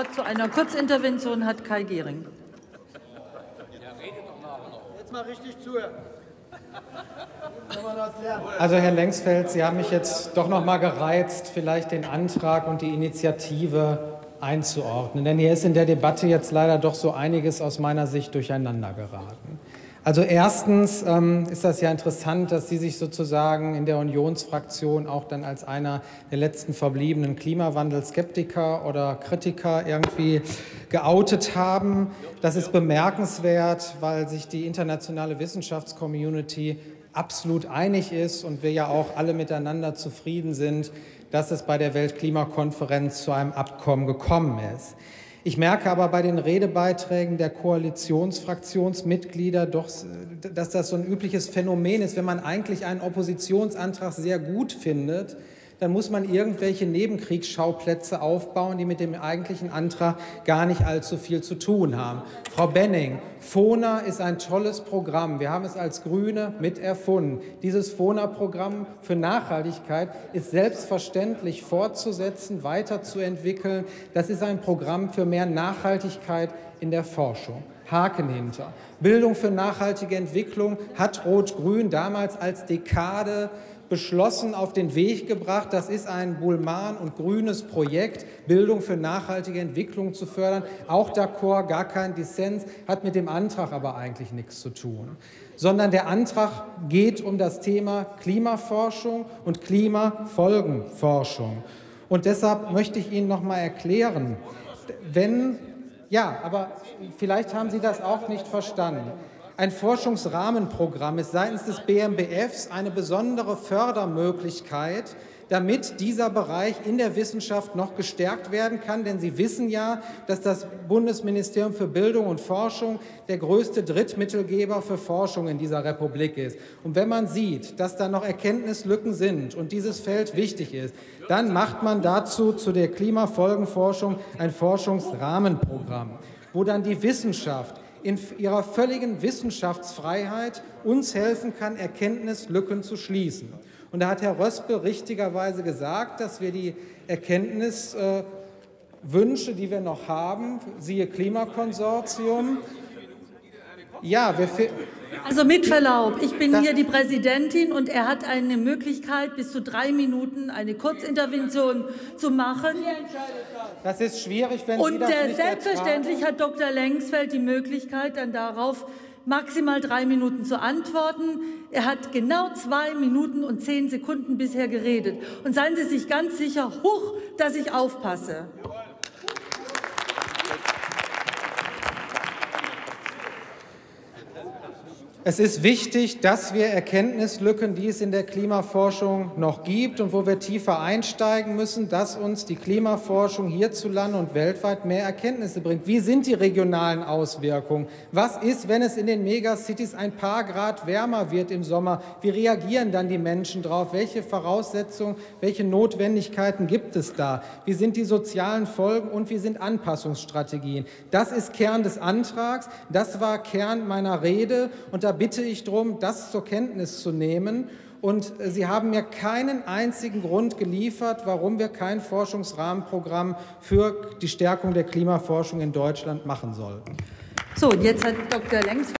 Zu einer Kurzintervention hat Kai Gehring. Jetzt mal richtig zuhören. Also Herr Lengsfeld, Sie haben mich jetzt doch noch mal gereizt, vielleicht den Antrag und die Initiative einzuordnen. Denn hier ist in der Debatte jetzt leider doch so einiges aus meiner Sicht durcheinander geraten. Also erstens ist das ja interessant, dass Sie sich sozusagen in der Unionsfraktion auch dann als einer der letzten verbliebenen Klimawandelskeptiker oder Kritiker irgendwie geoutet haben. Das ist bemerkenswert, weil sich die internationale Wissenschaftscommunity absolut einig ist und wir ja auch alle miteinander zufrieden sind, dass es bei der Weltklimakonferenz zu einem Abkommen gekommen ist. Ich merke aber bei den Redebeiträgen der Koalitionsfraktionsmitglieder doch, dass das so ein übliches Phänomen ist. Wenn man eigentlich einen Oppositionsantrag sehr gut findet, dann muss man irgendwelche Nebenkriegsschauplätze aufbauen, die mit dem eigentlichen Antrag gar nicht allzu viel zu tun haben. Frau Benning, FONA ist ein tolles Programm. Wir haben es als Grüne mit erfunden. Dieses FONA-Programm für Nachhaltigkeit ist selbstverständlich fortzusetzen, weiterzuentwickeln. Das ist ein Programm für mehr Nachhaltigkeit in der Forschung. Haken hinter. Bildung für nachhaltige Entwicklung hat Rot-Grün damals als Dekade beschlossen, auf den Weg gebracht. Das ist ein Buhlmann und grünes Projekt, Bildung für nachhaltige Entwicklung zu fördern. Auch d'accord, gar kein Dissens, hat mit dem Antrag aber eigentlich nichts zu tun. Sondern der Antrag geht um das Thema Klimaforschung und Klimafolgenforschung. Und deshalb möchte ich Ihnen noch mal erklären, aber vielleicht haben Sie das auch nicht verstanden. Ein Forschungsrahmenprogramm ist seitens des BMBFs eine besondere Fördermöglichkeit, damit dieser Bereich in der Wissenschaft noch gestärkt werden kann. Denn Sie wissen ja, dass das Bundesministerium für Bildung und Forschung der größte Drittmittelgeber für Forschung in dieser Republik ist. Und wenn man sieht, dass da noch Erkenntnislücken sind und dieses Feld wichtig ist, dann macht man dazu zu der Klimafolgenforschung ein Forschungsrahmenprogramm, wo dann die Wissenschaft in ihrer völligen Wissenschaftsfreiheit uns helfen kann, Erkenntnislücken zu schließen. Und da hat Herr Röspel richtigerweise gesagt, dass wir die Erkenntniswünsche, die wir noch haben, siehe Klimakonsortium, also mit Verlaub, ich bin hier die Präsidentin und er hat eine Möglichkeit, bis zu 3 Minuten eine Kurzintervention zu machen. Das ist schwierig, wenn Sie das nicht selbstverständlich ertragen. hat Dr. Lengsfeld die Möglichkeit, dann darauf maximal 3 Minuten zu antworten. Er hat genau 2 Minuten und 10 Sekunden bisher geredet. Und seien Sie sich ganz sicher, dass ich aufpasse. Es ist wichtig, dass wir Erkenntnislücken, die es in der Klimaforschung noch gibt und wo wir tiefer einsteigen müssen, dass uns die Klimaforschung hierzulande und weltweit mehr Erkenntnisse bringt. Wie sind die regionalen Auswirkungen? Was ist, wenn es in den Megacities ein paar Grad wärmer wird im Sommer? Wie reagieren dann die Menschen darauf? Welche Voraussetzungen, welche Notwendigkeiten gibt es da? Wie sind die sozialen Folgen und wie sind Anpassungsstrategien? Das ist Kern des Antrags, das war Kern meiner Rede und da bitte ich darum, das zur Kenntnis zu nehmen. Und Sie haben mir keinen einzigen Grund geliefert, warum wir kein Forschungsrahmenprogramm für die Stärkung der Klimaforschung in Deutschland machen sollten. So, jetzt hat Dr. Lengsfeld